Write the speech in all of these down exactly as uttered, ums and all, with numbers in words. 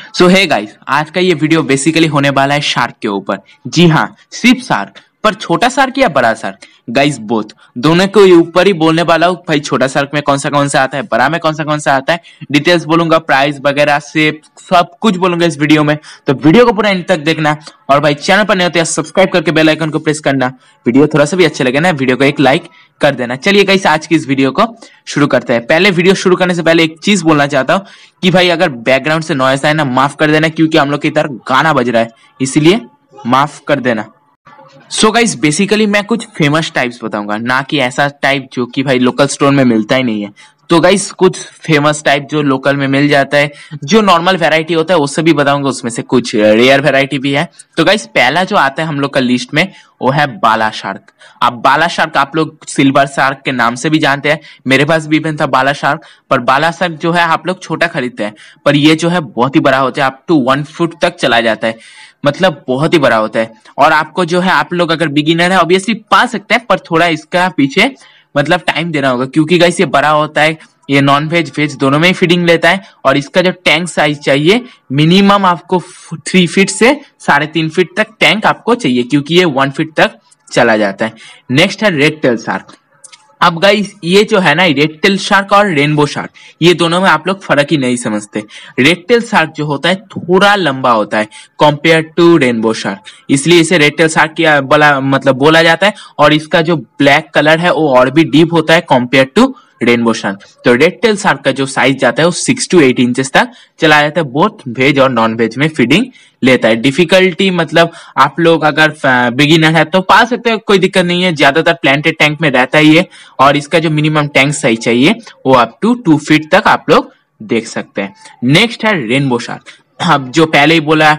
सो है गाइस, आज का ये वीडियो बेसिकली होने वाला है शार्क के ऊपर। जी हाँ, सिर्फ शार्क, पर छोटा शार्क या बड़ा शार्क? गाइस बोथ, दोनों के ऊपर ही बोलने वाला हूँ। भाई छोटा शार्क में कौन सा कौन सा आता है, बड़ा में कौन सा कौन सा आता है, डिटेल्स बोलूंगा, प्राइस वगैरह से सब कुछ बोलूंगा इस वीडियो में। तो वीडियो को पूरा एंड तक देखना, और भाई चैनल पर नहीं होते सब्सक्राइब करके बेल आइकन को प्रेस करना। वीडियो थोड़ा सा भी अच्छा लगे ना, वीडियो को एक लाइक कर देना। चलिए गाइस, आज की इस वीडियो को शुरू करते हैं। पहले वीडियो शुरू करने से पहले एक चीज बोलना चाहता हूँ कि भाई अगर बैकग्राउंड से नॉइस आए ना, माफ कर देना, क्योंकि हम लोग की तरफ गाना बज रहा है, इसीलिए माफ कर देना। सो गाइस, बेसिकली मैं कुछ फेमस टाइप्स बताऊंगा, ना कि ऐसा टाइप जो कि भाई लोकल स्टोर में मिलता ही नहीं है। तो गाइस कुछ फेमस टाइप जो लोकल में मिल जाता है, जो नॉर्मल वैरायटी होता है उससे भी बताऊंगा, उसमें से कुछ रेयर वैरायटी भी है। तो गाइस पहला जो आता है हम लोग का लिस्ट में वो है बाला शार्क। अब बाला शार्क आप लोग सिल्वर शार्क के नाम से भी जानते हैं, मेरे पास भी था बाला शार्क। पर बाला शार्क जो है आप लोग छोटा खरीदते हैं, पर ये जो है बहुत ही बड़ा होता है, अप टू वन फुट तक चला जाता है, मतलब बहुत ही बड़ा होता है। और आपको जो है, आप लोग अगर बिगिनर है ऑब्वियसली पा सकते हैं, पर थोड़ा इसका पीछे मतलब टाइम देना होगा, क्योंकि गाइस ये बड़ा होता है, ये नॉन वेज वेज दोनों में ही फीडिंग लेता है। और इसका जो टैंक साइज चाहिए मिनिमम आपको थ्री फीट से साढ़े तीन फीट तक टैंक आपको चाहिए, क्योंकि ये वन फीट तक चला जाता है। नेक्स्ट है रेड टेल शार्क। अब गाइस ये जो है ना, रेड टेल शार्क और रेनबो शार्क, ये दोनों में आप लोग फर्क ही नहीं समझते। रेड टेल शार्क जो होता है थोड़ा लंबा होता है कंपेयर टू रेनबो शार्क, इसलिए इसे रेड टेल शार्क किया बोला मतलब बोला जाता है। और इसका जो ब्लैक कलर है वो और भी डीप होता है कंपेयर टू रेनबो शार्क। तो रेड टेल शार्क का जो साइज जाता है वो सिक्स टू एट इंचेस तक चला जाता है, बोथ वेज और नॉन वेज में फीडिंग लेता है। डिफिकल्टी मतलब आप लोग अगर बिगिनर है तो पा सकते हो, कोई दिक्कत नहीं है, ज्यादातर प्लांटेड टैंक में रहता ही है। और इसका जो मिनिमम टैंक साइज चाहिए वो अप टू टू फीट तक आप लोग देख सकते हैं। नेक्स्ट है रेनबो शार्क। अब जो पहले ही बोला,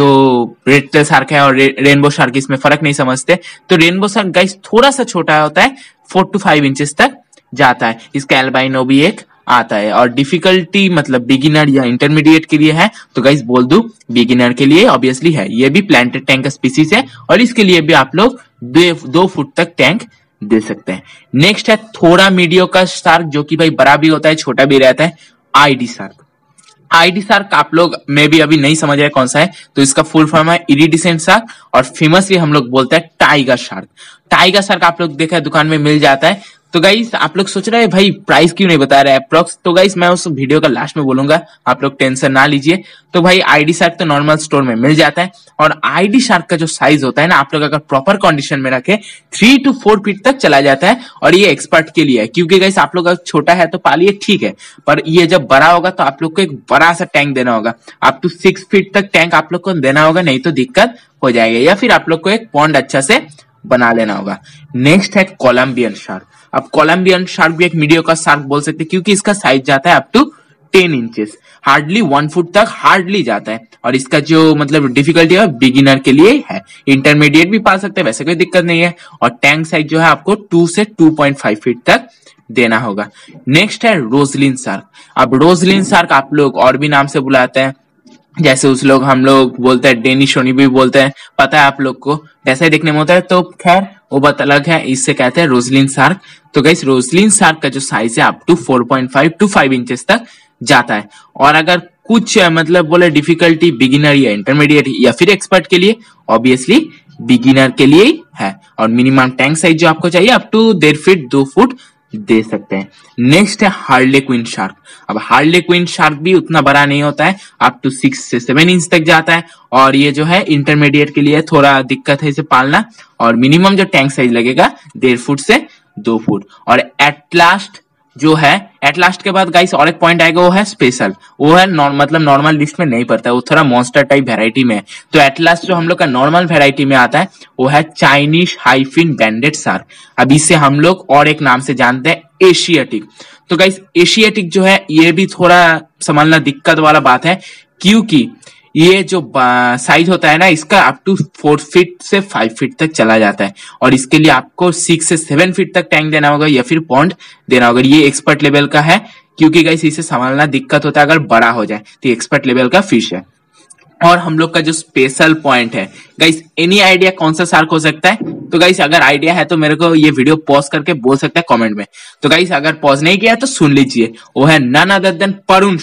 जो रेड टेल शार्क है और रे, रेनबो शार्क, इसमें फर्क नहीं समझते। तो रेनबो शार्क गाइस थोड़ा सा छोटा होता है, फोर टू फाइव इंचेस तक जाता है। इसका एल्बाइनो भी एक आता है। और डिफिकल्टी मतलब बिगिनर या इंटरमीडिएट के लिए है, तो गाइस बोल दूं बिगिनर के लिए ऑब्वियसली है। ये भी प्लांटेड टैंक का स्पीसीज है, और इसके लिए भी आप लोग दो फुट तक टैंक दे सकते हैं। नेक्स्ट है थोड़ा मीडियो का शार्क, जो कि भाई बड़ा भी होता है छोटा भी रहता है, आईडी शार्क। आईडी शार्क आप लोग मे भी अभी नहीं समझ रहे कौन सा है, तो इसका फुल फॉर्म है इरिडिसेंट शार्क, और फेमसली हम लोग बोलते हैं टाइगर शार्क। टाइगर शार्क आप लोग देखा है दुकान में मिल जाता है। तो गाइस आप लोग सोच रहे हैं भाई प्राइस क्यों नहीं बता रहे अप्रोक्स, तो गाइस मैं उस वीडियो का लास्ट में बोलूंगा, आप लोग टेंशन ना लीजिए। तो भाई आईडी शार्क तो नॉर्मल स्टोर में मिल जाता है, और आईडी शार्क का जो साइज होता है ना, आप लोग अगर प्रॉपर कंडीशन में रखे थ्री टू फोर फीट तक चला जाता है। और ये एक्सपर्ट के लिए है, क्योंकि गाइस आप लोग अगर छोटा है तो पालिए ठीक है, पर ये जब बड़ा होगा तो आप लोग को एक बड़ा सा टैंक देना होगा, अप टू सिक्स फीट तक टैंक आप लोग को देना होगा, नहीं तो दिक्कत हो जाएगी। या फिर आप लोग को एक पॉन्ड अच्छा से बना लेना होगा। नेक्स्ट है कोलंबियन शार्क। अब कोलंबियन शार्क भी एक मीडियो का शार्क बोल सकते हैं, क्योंकि इसका साइज जाता है up to ten inches, hardly one foot तक हार्डली जाता है। और इसका जो मतलब डिफिकल्टी है बिगिनर के लिए है, इंटरमीडिएट भी पा सकते हैं, वैसे कोई दिक्कत नहीं है। और टैंक साइज जो है आपको टू से टू पॉइंट फाइव फीट तक देना होगा। नेक्स्ट है रोजलिन शार्क। अब रोजलिन शार्क आप लोग और भी नाम से बुलाते हैं, जैसे उस लोग हम लोग बोलते हैं डेनिश रोनी भी बोलते हैं, पता है आप लोग को, जैसा ही देखने में होता है, तो खैर वो बात अलग है। इससे कहते हैं रोजलिन शार्क। तो गाइस रोजलिन शार्क का जो साइज है up to four point five to five inches तक जाता है। और अगर कुछ मतलब बोले डिफिकल्टी बिगिनर या इंटरमीडिएट या फिर एक्सपर्ट के लिए, ऑब्वियसली बिगिनर के लिए ही है। और मिनिमम टैंक साइज जो आपको चाहिए अप टू डेढ़ फीट दो फुट दे सकते हैं। नेक्स्ट है हार्ले क्विन शार्क। अब हार्ले क्विन शार्क भी उतना बड़ा नहीं होता है, अप टू सिक्स से सेवन इंच तक जाता है। और ये जो है इंटरमीडिएट के लिए थोड़ा दिक्कत है इसे पालना। और मिनिमम जो टैंक साइज लगेगा डेढ़ फुट से दो फुट। और एट लास्ट जो है, एट लास्ट के बाद गाइस और एक पॉइंट आएगा, वो है स्पेशल। वो है नॉर, मतलब नॉर्मल लिस्ट में नहीं पड़ता है, वो थोड़ा मॉन्स्टर टाइप वेराइटी में है। तो एट लास्ट जो हम लोग का नॉर्मल वेराइटी में आता है वो है चाइनीज हाइफिन बैंडेड शार्क। अब इसे हम लोग और एक नाम से जानते हैं एशियाटिक। तो गाइस एशियाटिक जो है ये भी थोड़ा संभालना दिक्कत वाला बात है, क्योंकि ये जो साइज होता है ना इसका अप टू फोर फीट से फाइव फीट तक चला जाता है। और इसके लिए आपको सिक्स से सेवन फीट तक टैंक देना होगा या फिर पॉन्ड देना होगा। ये एक्सपर्ट लेवल का है, क्योंकि गाइस इसे संभालना दिक्कत होता है अगर बड़ा हो जाए, तो एक्सपर्ट लेवल का फिश है। और हम लोग का जो स्पेशल पॉइंट है गाइस, एनी आइडिया कौन सा शार्क हो सकता है? तो गाइस अगर आइडिया है तो मेरे को ये वीडियो पॉज करके बोल सकता है कमेंट में। तो गाइस अगर पॉज नहीं किया तो सुन लीजिए, वो है none other than paroon shark.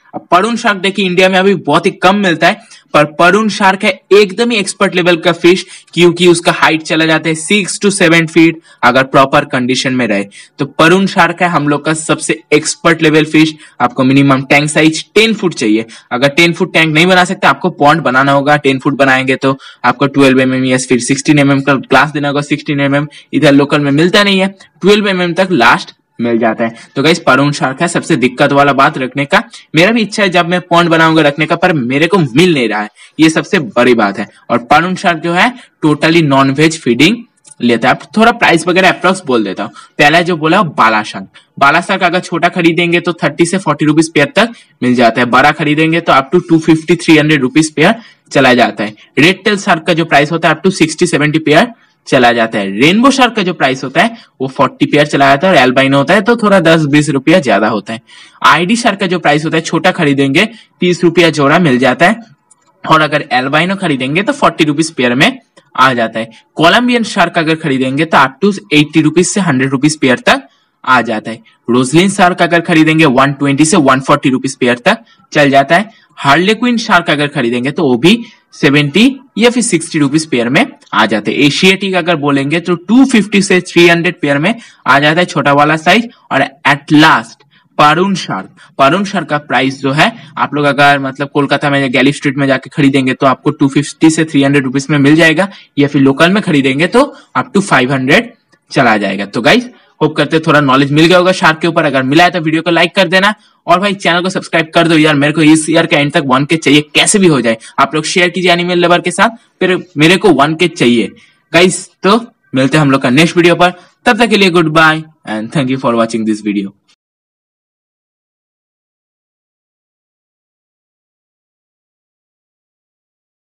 अब परून शार्क देखिए इंडिया में अभी बहुत ही कम मिलता है, पर परून शार्क है एकदम ही एक्सपर्ट लेवल का फिश, क्योंकि उसका हाइट चला जाता है सिक्स टू सेवन फीट अगर प्रॉपर कंडीशन में रहे। तो परून शार्क है हम लोग का सबसे एक्सपर्ट लेवल फिश। आपको minimum tank size ten foot चाहिए। अगर टेन फुट टैंक नहीं बना सकते, आपको पॉन्ड बनाना होगा। टेन फुट बनाएंगे तो आपको ट्वेल्व एम एम या फिर सिक्सटीन एम एम का ग्लास देना होगा। सिक्सटीन एम एम इधर लोकल में मिलता नहीं है, ट्वेल्व एम एम तक लास्ट मिल जाता है। तो गाइस परून शार्क है सबसे दिक्कत वाला बात रखने का। मेरा भी इच्छा है जब मैं पॉन्ड बनाऊंगा रखने का, पर मेरे को मिल नहीं रहा है, ये सबसे बड़ी बात है। और परून शार्क जो है टोटली नॉन वेज फीडिंग लेता है। थोड़ा प्राइस वगैरह अप्रोक्स बोल देता हूँ। पहला जो बोला बाला शार्क, बाला शार्क अगर छोटा खरीदेंगे तो थर्टी से फोर्टी रुपीज पेयर तक मिल जाता है। बड़ा खरीदेंगे तो up to two fifty three hundred rupees pair चला जाता है। रेड टेल शार्क का जो प्राइस होता है up to sixty seventy pair चला जाता है। रेनबो शार्क का जो प्राइस होता है वो फोर्टी पेयर चला जाता है। और एल्बाइनो होता है तो थोड़ा दस बीस रुपया ज्यादा होता है। आईडी शार्क का जो प्राइस होता है छोटा खरीदेंगे तीस रुपया जोड़ा मिल जाता है, और अगर एल्बाइनो खरीदेंगे तो फोर्टी रुपीज पेयर में आ जाता है। कोलंबियन शार्क अगर खरीदेंगे तो अप टू एट्टी रुपीज से हंड्रेड रुपीज पेयर तक आ जाता है। रोजलिन शार्क अगर खरीदेंगे वन ट्वेंटी से वन फोर्टी रुपीज पेयर तक चल जाता है। हार्लेक्विन शार्क अगर खरीदेंगे तो वो भी सेवेंटी या फिर सिक्सटी रुपीज पेयर में आ जाते हैं। एशियाटिक अगर बोलेंगे तो टू फिफ्टी से थ्री हंड्रेड पेयर में आ जाता है छोटा वाला साइज। और एट लास्ट परून शार्क, परून शार्क का प्राइस जो है आप लोग अगर मतलब कोलकाता में गैली स्ट्रीट में जाके खरीदेंगे तो आपको टू फिफ्टी से थ्री हंड्रेड रुपीज में मिल जाएगा, या फिर लोकल में खरीदेंगे तो अप टू फाइव हंड्रेड चला जाएगा। तो गाइस होप करते थोड़ा नॉलेज मिल गया होगा शार्क के ऊपर। अगर मिला है तो वीडियो को लाइक कर देना, और भाई चैनल को सब्सक्राइब कर दो यार। मेरे को इस ईयर के एंड तक वन के चाहिए, कैसे भी हो जाए। आप लोग शेयर कीजिए एनिमल लवर के साथ, फिर मेरे को वन के चाहिए गाइस। तो मिलते हैं हम लोग का नेक्स्ट वीडियो पर, तब तक के लिए good bye and thank you for watching this video.